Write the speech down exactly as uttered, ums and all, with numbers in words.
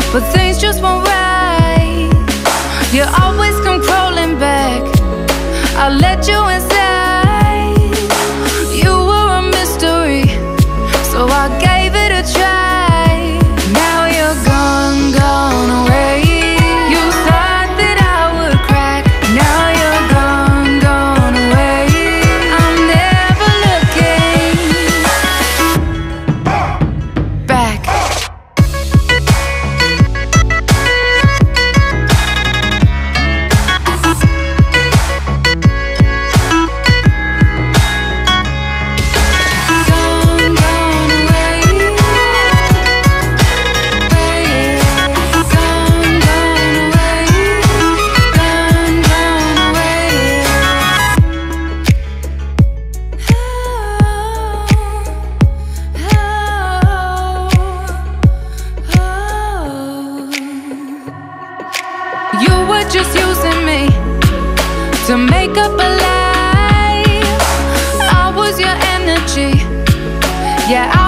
but things just won't right. You always come crawling back. I let you inside. You were a mystery, so I gave it a try. Now you're gone, gone away. You thought that I would crack. Now you're gone, gone away. I'm never looking back. You were just using me to make up a lie. I was your energy, yeah. I